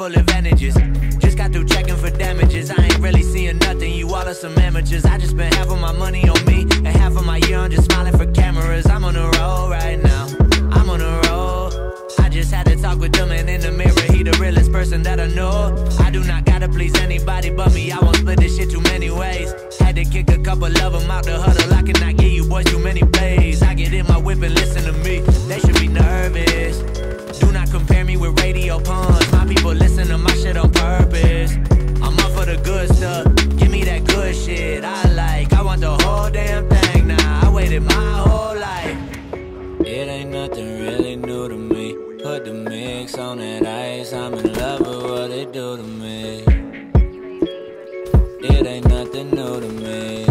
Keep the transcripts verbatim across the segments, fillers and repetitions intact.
full advantages. Just got through checking for damages. I ain't really seeing nothing, you all are some amateurs. I just spent half of my money on me and half of my year on just smiling for cameras. I'm on the road right now, I'm on the road. I just had to talk with them and in the mirror, he the realest person that I know. I do not gotta please anybody but me, I won't split this shit too many ways. Had to kick a couple of them out the huddle, I cannot give you boys too many plays. I get in my whip and listen to me, they should be nervous. Do not compare me with radio puns, my people listen to my shit on purpose. I'm up for the good stuff, give me that good shit I like. I want the whole damn thing now, I waited my whole life. It ain't nothing really new to me. Put the mix on that ice, I'm in love with what it do to me. It ain't nothing new to me.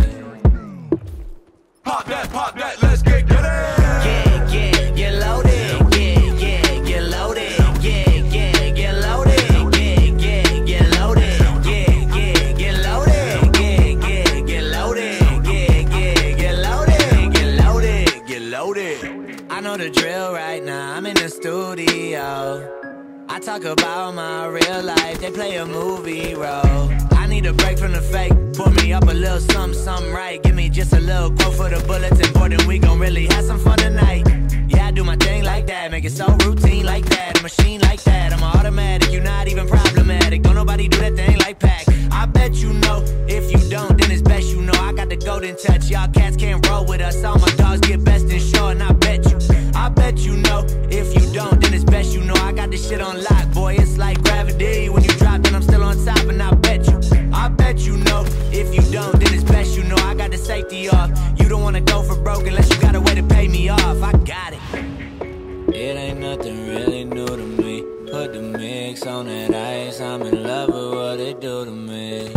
Pop that, pop that, let's get get it. Yeah, yeah, get loaded. Yeah, yeah, get loaded. Yeah, yeah, get loaded. Yeah, yeah, get loaded. Yeah, yeah, get loaded. Yeah, yeah, get loaded. Yeah, yeah, get loaded. Get loaded, get loaded. I know the drill right now, I'm in the studio. I talk about my real life, they play a movie role. I need a break from the fake, pour me up a little something, something right. Give me just a little quote for the bulletin board and we gon' really have some fun tonight. Yeah, I do my thing like that, make it so routine like that. A machine like that, I'm automatic, you're not even problematic. Don't nobody do that thing like Pac. I bet you know, if you don't, then it's best you know. I got the golden touch, y'all cats can't roll with us. All my dogs get best in show and I bet you, I bet you know, if you don't, then it's best you know. I got this shit on lock, boy, it's like gravity. When you drop, then I'm still on top and I bet you, I bet you know, if you don't, then it's best you know. I got the safety off, you don't wanna go for broke unless you got a way to pay me off. I got it. It ain't nothing really new to me. Put the mix on that ice, I'm in love with what it do to me.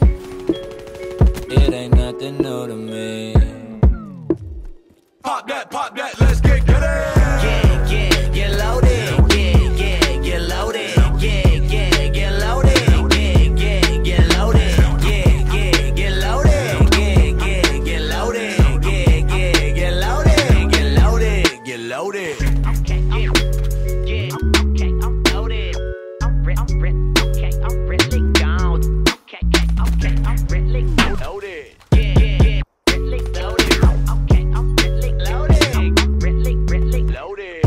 It ain't nothing new to me. Pop that, pop that, let's get get it. Yeah, yeah, get loaded. Yeah, yeah, get loaded. Yeah, yeah, get loaded. Yeah, yeah, get loaded. Yeah, yeah, get loaded. Yeah, yeah, get loaded. Yeah, yeah, get loaded. Get loaded, get loaded. Okay, yeah, yeah, okay, I'm loaded. I'm re I'm re okay, I'm really gone. Okay, okay, I'm really loaded. Yeah, yeah, yeah, really loaded. Okay, I'm really loaded. I'm really, really loaded.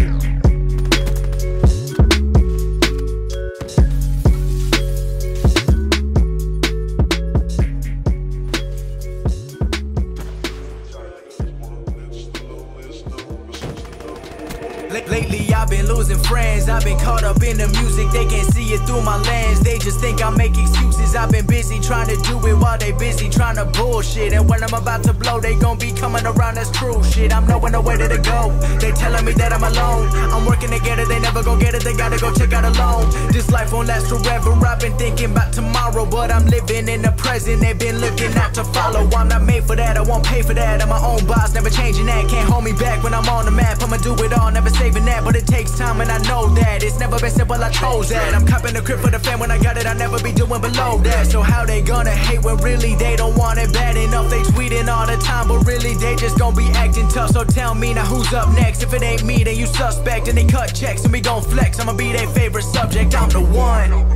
Lately I've been losing friends, I've been caught up in the music, they can't see it through my lens. They just think I make excuses, I've been busy trying to do it while they busy trying to bullshit. And when I'm about to blow, they gon' be coming around, that's true shit. I'm knowing nowhere to go, they telling me that I'm alone. I'm working to get it, they never gon' get it, they gotta go check out alone. This life won't last forever, I've been thinking about tomorrow, but I'm living in the present, they've been looking out to follow. I'm not made for that, I won't pay for that, I'm my own boss, never changing that. Can't hold me back when I'm on the map, I'ma do it all, never saving that. But it takes time and I know that, it's never been simple, I chose that. I'm copping the crib for the fam, when I got it, I'll never be doing below that. So how they gonna hate when really they don't want it bad enough? They tweeting all the time, but really they just gon' be acting tough. So tell me now who's up next? If it ain't me, then you suspect. And they cut checks and we gon' flex, I'ma be their favorite subject, I'm the one.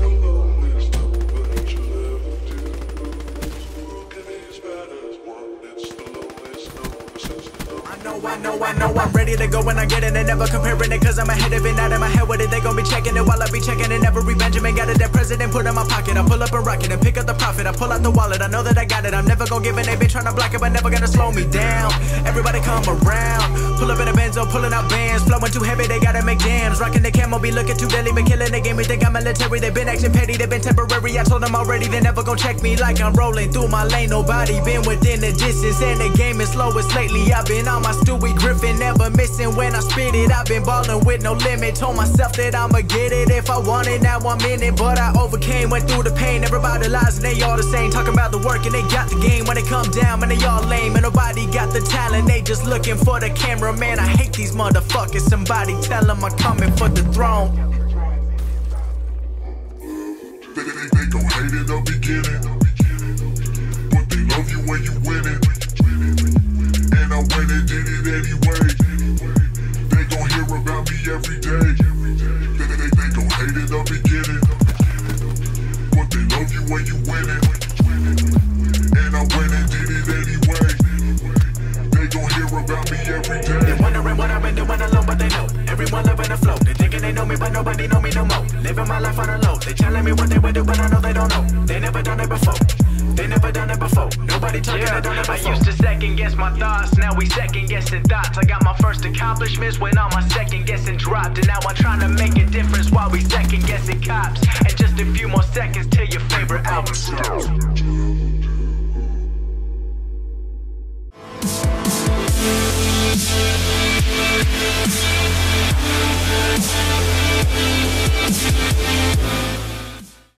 I know, I know, I'm ready to go when I get it and never comparing it, cause I'm ahead of it, not in my head with it. They gon' be checking it while I be checking it. Every Benjamin got it, that president put in my pocket. I pull up a rocket and pick up the profit. I pull out the wallet, I know that I got it. I'm never gon' give it, they been trying to block it, but never gonna slow me down. Everybody come around, pull up in a Benzo, pulling out bands. Flowing too heavy, they gotta make jams. Rocking the camo, be looking too deadly, been killing the game. We think I'm military, they been acting petty, they been temporary. I told them already, they never gon' check me like I'm rolling through my lane. Nobody been within the distance, and the game is slowest lately. I've been on my Stewie Griffin, never missing when I spit it. I've been ballin' with no limit, told myself that I'ma get it if I want it. Now I'm in it, but I overcame, went through the pain. Everybody lies and they all the same, talking about the work and they got the game. When they come down, man, they all lame, and nobody got the talent, they just looking for the camera. Man, I hate these motherfuckers, somebody tell them I'm coming for the throne. They, they, they gon' hate in the beginning, but they love you when you win it. And I went and did it anyway. They gon' hear about me every day. They, they, they gon' hate in the beginning, what they know. Everyone loving the flow. They thinking they know me, but nobody know me no more. Living my life on the low. They telling me what they would do, but I know they don't know. They never done it before. They never done it before. Nobody talking, yeah, they done it before. I used to second guess my thoughts, now we second guessing thoughts. I got my first accomplishments when all my second guessing dropped, and now I'm trying to make a difference while we second guessing cops. And just a few more seconds till your favorite album stops. Yeah.